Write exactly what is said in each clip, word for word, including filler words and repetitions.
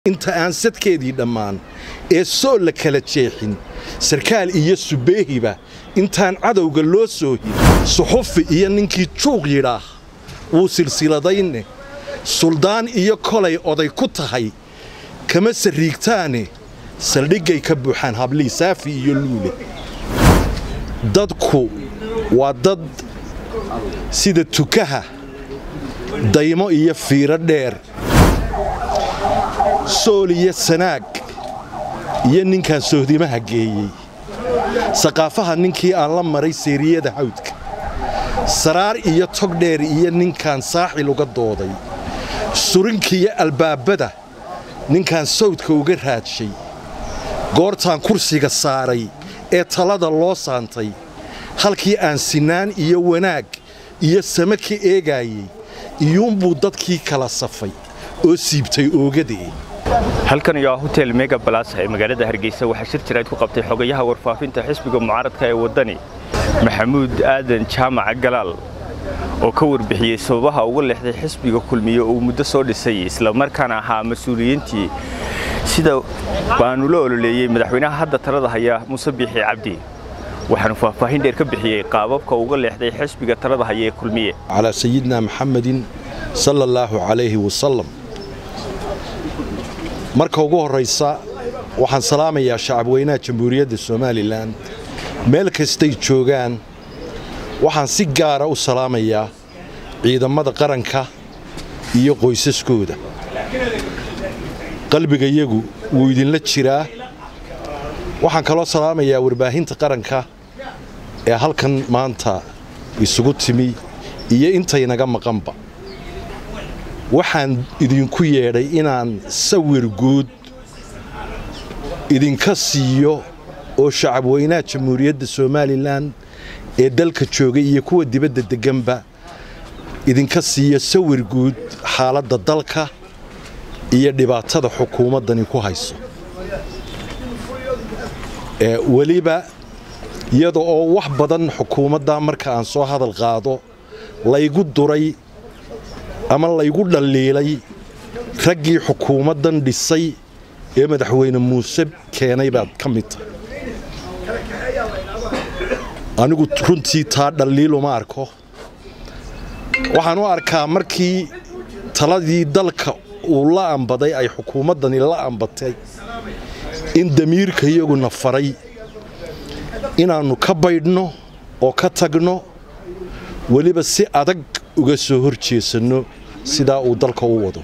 inta aan sadkeedii dhammaan ee soo la kala jeexin sarkaal iyo subeehiba intaan cadowga loo soo hid suxufi iyo ninkii juuq yidhaah wuu silsiladayne suldaan iyo kolay oday ku tahay kama sariigtaane saldhigay ka buuxaan hablii saafi iyo luule dadku waa dad sida tukaha daymo iyo fiiro dheer sool iyo sanaag iyo ninkaan sohdimaha geeyey saqaafaha ninkii aan la maray seeriyada hawdka saraar iyo tog dheer iyo ninkaan saaxil uga dooday surinkiiyo albaabada ninkaan sawdka uga raadshay goortaan kursiga saaray ee talada loo saantay halkii aan sinaan iyo wanaag iyo sama ka eegaayey iyuunbuu dadkii kala safay oo siibtay oogadee halkan iyo hotel Mega Plus ee magaalada Hargeysa waxa shir jirayd ku qabtay xogayaha warfaafinta xisbiga mucaaradka ee wadani Maxamuud Aadan Jaamac Galaal oo ka warbixiyay sababaha ugu leexday xisbiga kulmiye oo muddo soo dhisay isla markaana ahaa mas'uuliyiintii sida baanu la ololeeyay madaxweynaha hadda talada haya Muuse Biixi Cabdi waxaan faahfaahin dheer ka bixiyay qaababka ugu leexday xisbiga talada haya ee kulmiye ala sayyidina Muhammadin sallallahu alayhi wa sallam marka ugu horeysa waxaan salaamayaa shacabweynaha Jamhuuriyadda Soomaaliland meel kastay joogaan waxaan si gaar ah u salaamayaa ciidamada qaranka iyo qoysaskooda qalbigayagu wuu idin la jiraa waxaan kaloo salaamayaa warbaahinta qaranka ee halkan maanta isugu timi iyo intay naga maqanba waxaan idinku yeedhay inaan sawir guud idinka siiyo oo shacabweynaha Jamhuuriyadda Soomaaliland ee dalka joogay iyo kuwa dibadda deganba idinka siiyo sawir guud xaaladda dalka iyo dhibaatada xukuumadani ku hayso ee waliba iyadoo oo wax badan xukuumadda marka aan soo hadal qaado laygu duray ama laygu dhaliilay raggii xukuumaddan dhisay ee madaxweyne Muuse keenay baad ka mid tahay anigu runtii taa dhaliil uma arko waxaan u arkaa markii taladii dalka uu la ambaday ay xukuumaddani la ambatay in damiirka iyaguna faray inaannu ka baydhno oo ka tagno waliba si adag uga soo horjeesano sidaa uu dalka u wado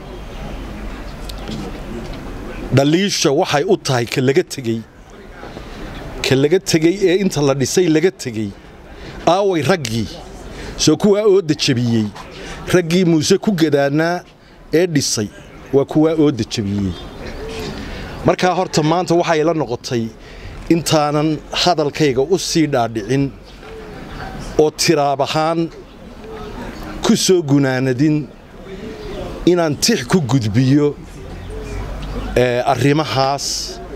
dhaliisha waxay u tahay ka laga tegey ka laga tegey ee inta la dhisay laga tegey aaway raggii soo kuwaa ooda jabiyey raggii Muuse ku gadaanaa ee dhisay waa kuwaa ooda jabiyey markaa horta maanta waxay la noqotay intaanan hadalkayga u sii dhaadhicin oo tiraab ahaan ku soo gunaanadin inaan tix ku gudbiyo ee arrimahaas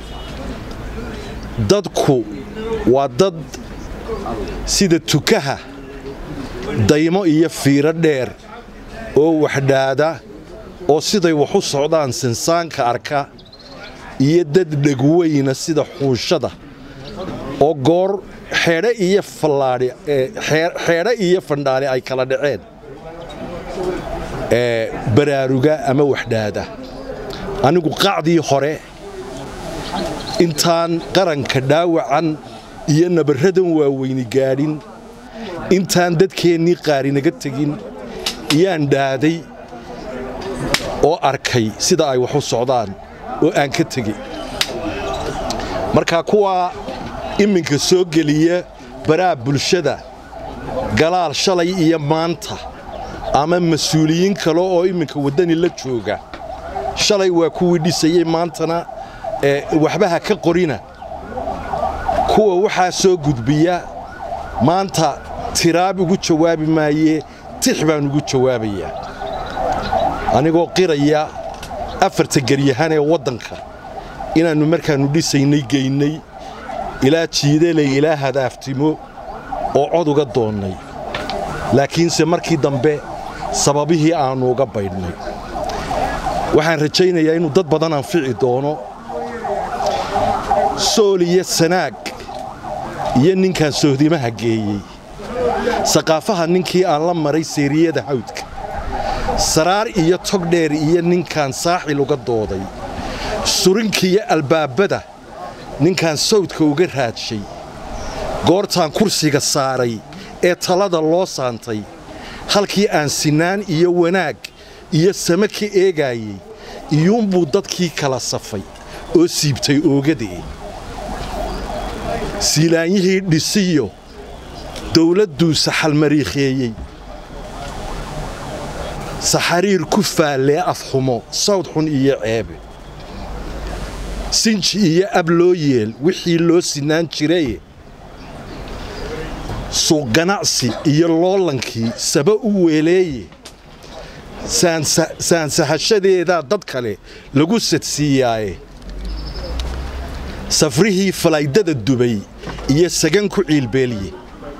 dadku waa dad sida tukaha daymo iyo fiiro dheer oo waxdhaada oo siday wax u socdaan sansaanka arka iyo dad dhagweyna sida xuushada oo goor xeedhe iyo fallaadhi xeedhe iyo fandhaali ay kala dhaceen ee baraaruga ama waxdhaada anigu qacdii hore intaan qaranka dhaawacan iyo nabaradan waaweyni gaadhin intaan dadkeennii qaari naga tegin iyaan dhaaday oo arkay sida ay wax u socdaan oo aan ka tegey markaa kuwa iminka soo geliya baraa bulshada galaal shalay iyo maanta ama mas'uuliyiin kale oo iminka wadani la jooga shalay waa kuwii dhisayay maantana ee waxbaha ka qorina kuwa waxaa soo gudbiya maanta tiraab ugu jawaabi maaye tix baan ugu jawaabayaa anigoo qiraya afarta garyahan ee waddanka inaannu markaannu dhisaynay geynay ilaa jiidelay ilaa hadaaftimo oo cod uga doonnay laakiinse markii dambe sababihii aannu uga baydhnay waxaan rajaynayaa inuu dad badan anfici doono sool iyo sanaag iyo ninkan sohdimaha geeyey saqaafaha ninkii aan la maray seeriyada hawdka saraar iyo togdheer iyo ninkan saaxil uga dooday surinkiiyo albaabada ninkan sawdka uga raadshay goortaan kursiga saaray ee talada loo saantay halkii aan sinaan iyo wanaag iyo sama ka eegaayey iyuunbuu dadkii kala safay oo siibtay oogadee siilaanyihii dhisiyo dawladduu saxalmariikheeyey saxariir ku faallee afxumo sawd xun iyo ceebe sinji iyo ab loo yeel wixii loo sinaan jiraye suuq ganacsi iyo loolankii saba u weeleeye saansahashadeedaa dad kale lagu sadsiiyaaye safrihii falaydada dubay iyo sagan ku ciilbeeliye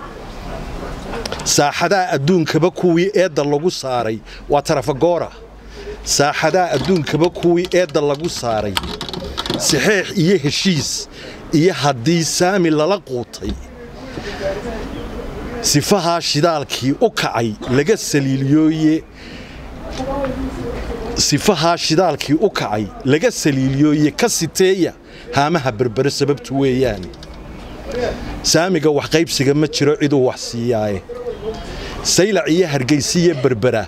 saaxadaha adduunkaba kuwii eedda lagu saaray waa tarafagoora saaxadaha adduunkaba kuwii eedda lagu saaray saxeex iyo heshiis iyo haddii saami lala quutay sifahaa shidaalkii u kacay laga saliiliyooye sifahaa shidaalkii u kacay laga saliiliyooye ka siteeya haamaha berbere sababtu weeyaan saamiga wax qaybsiga ma jiro ciduu wax siiyaaye saylac iyo hargaysiyo berbera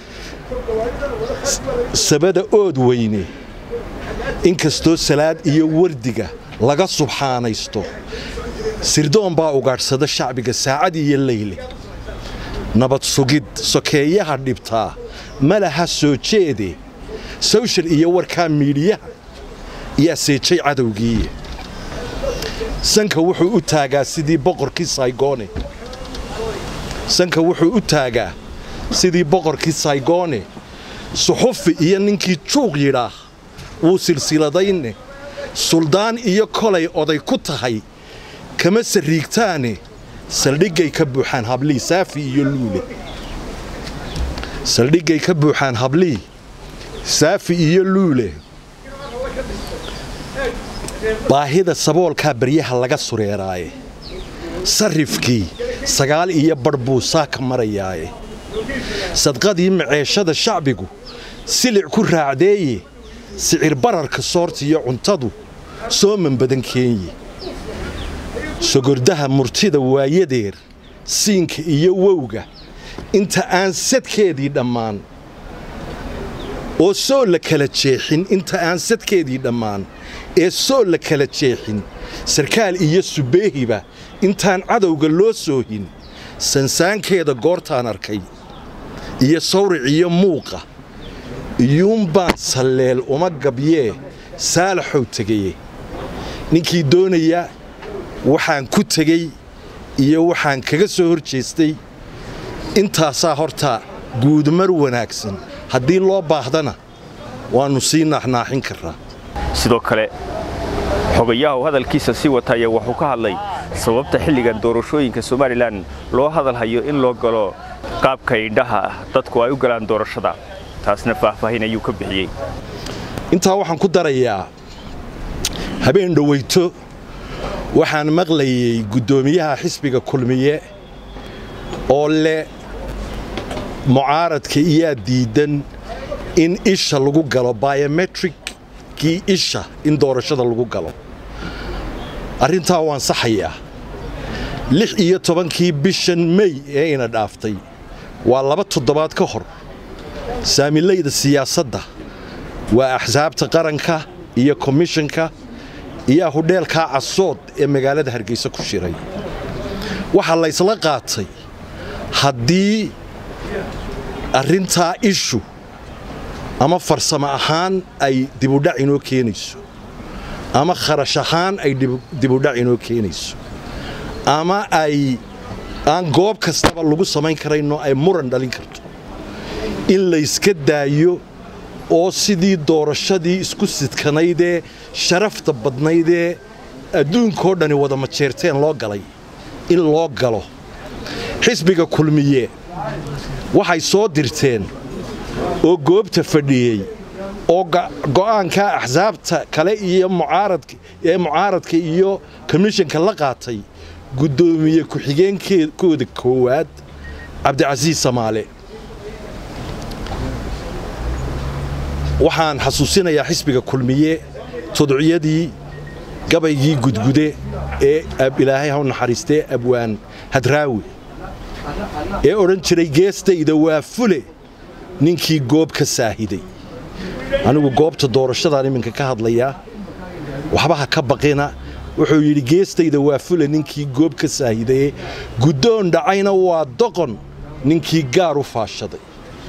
sabada ood weyne inkastoo salaad iyo wardiga laga subxaanaysto sirdoon baa ugaadhsada shacbiga saacad iyo leyle nabad sugid sokeeyaha dhibtaa ma laha soo jeede sawshal iyo warkaa miidhiyaha yaa seejay cadowgii sanka wuxuu u taagaa sidii boqorkii saygoone sanka wuxuu u taagaa sidii boqorkii saygoone suxufi iyo ninkii juuq yidhaah wuu silsiladayne suldaan iyo kolay oday ku tahay kama sariigtaane saldhiggay ka buuxaan hablii saafi iyo luule saldhiggay ka buuxaan hablii saafi iyo luule baahida saboolkaa baryaha laga sureeraaye sarrifkii sagaal iyo badh buu saaka marayaaye sadqadii maceeshada shacbigu silic ku raacdeeye sicir bararka soorta iyo cuntadu sooman badan keenye sogordaha murtida waayadeer siinka iyo wowga inta aan sadkeedii dhammaan oo soo la kala jeexin inta aan sadkeedii dhammaan ee soo la kala jeexin sarkaal iyo subeehiba intaan cadowga loo soohin sansaankeeda goortaan arkay iyo sawric iyo muuqa iyuunbaan salleel uma gabyee saalaxow tegaye ninkii doonaya waxaan ku tegey iyo waxaan kaga soo hor jeestay intaasaa horta guudmar wanaagsan haddii loo baahdana waannu sii naaxnaaxin karraa sidoo kale xogayaha uu hadalkiisa sii wataya wuxuu ka hadlay sababta xilligan doorashooyinka Soomaaliland loo hadalhayo in loo galo qaabka indhaha dadku ay u galaan doorashada taasna faahfaahin ayuu ka bixiyay intaa waxaan ku darayaa habeen dhaweyto waxaan maqlayay gudoomiyaha xisbiga kulmiye oo leh mucaaradka iyo diidan in isha lagu galo biometric kii isha in doorashada lagu galo arrintaa waan saxayaa lix iyo tobankii bishan May ee ina dhaaftay waa laba toddobaad ka hor saamilayda siyaasadda waa axsaabta qaranka iyo komishanka iyo hudheelka Casood ee magaalada Hargeysa ku shiray waxa la isla qaatay haddii arrintaa ishu ama farsamo ahaan ay dib u dhac inoo keenayso ama kharash ahaan ay dib u dhac inoo keenayso ama ay aan goob kastaba lagu samayn karayno ay muran dhalin karto in la iska daayo oo sidii doorashadii isku sidkanaydee sharafta badnaydee adduunkoo dhani wada majeerteen loo galay in loo galo xisbiga kulmiye waxay soo dirteen oo goobta fadhiyey oo go'aanka axsaabta kale iyo mucaaradka ee mucaaradka iyo commissionka la qaatay gudoomiye ku xigeenkooda koowaad Cabdicasiis Samaale waxaan xasuusinayaa xisbiga kulmiye todociyadii gabaygii gudgude ee ab ilaahay ha u naxariistay abwaan hadraawi ee oran jiray geestayda waa fule ninkii goob ka saahiday anigu goobta doorashada iminka ka hadlaya waxba ha ka baqina wuxuu yiri geestayda waa fule ninkii goob ka saahiday gudoon dhacayna waa doqon ninkii gaar u faashaday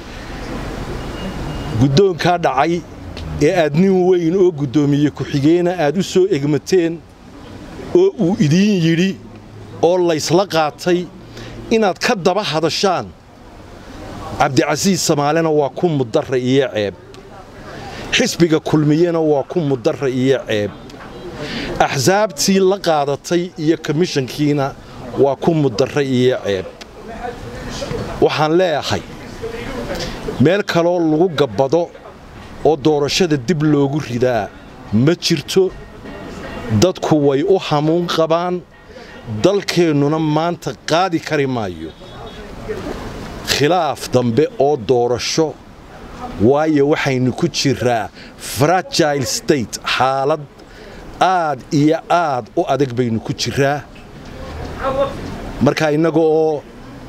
gudoonka dhacay ee aad nin weyn oo gudoomiye ku xigeena aad u soo egmateen oo uu idin yiri oo la isla qaatay inaad ka daba hadashaan Cabdicasiis Samaalena waa ku mudarra iyo ceeb xisbiga kulmiyena waa ku mudarra iyo ceeb axsaabtii la qaadatay iyo commissionkiina waa ku mudarra iyo ceeb waxaan leeyahay meel kale oo lagu gabado oo doorashada dib loogu ridaa ma jirto dadku way u hamuun qabaan dalkeennuna maanta qaadi kari maayo khilaaf dambe oo doorasho waayo waxaynu ku jiraa fragile state xaalad aad iyo aad u adag baynu ku jiraa marka inaga oo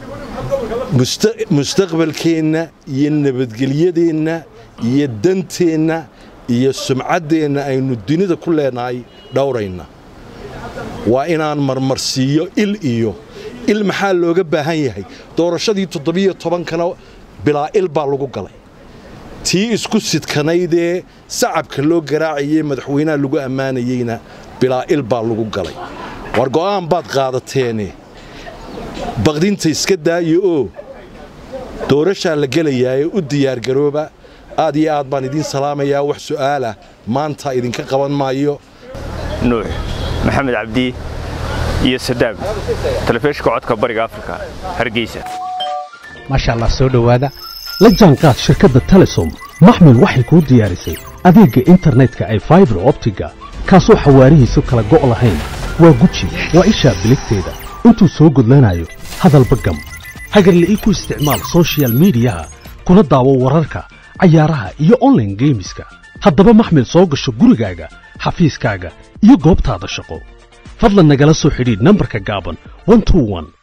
mustaqbalkeenna iyo nabadgelyadeenna iyo danteenna iyo sumcaddeenna aynu dunida ku leenahay dhowrayna waa inaan marmarsiiyo il iyo il maxaa looga baahan yahay doorashadii toddobiyo toban-kana bilaa il baa lagu galay tii isku sidkanaydee sacabka loo garaacayay madaxweynaha lagu ammaanayayna bilaa il baa lagu galay war go'aan baad qaadateene baqdinta iska daayo oo doorashaa la gelayaa u diyaar garooba aad iyo aad baan idin salaamayaa wax su'aala maanta idinka qaban maayo nuux maxamed cabdi iyo sadaam telefishinka codka bariga Afrika Hargeysa maasha Allah soo dhawaada la jaanqaad shirkadda Telesom maxmil waxay ku diyaarisay adeegga internetka ay fiber optiga kaasoo xawaarihiisu kala go' lahayn waa guji waa isha biligteeda intuu soo gudlanayo hadalba gam hagarlii ku isticmaal social media kuna daawo wararka ciyaaraha iyo online gameska haddaba maxmil soo gasho gurigaaga xafiiskaaga iyo goobtaada shaqo fadlan nagala soo xidhiidh nambarka gaaban one two one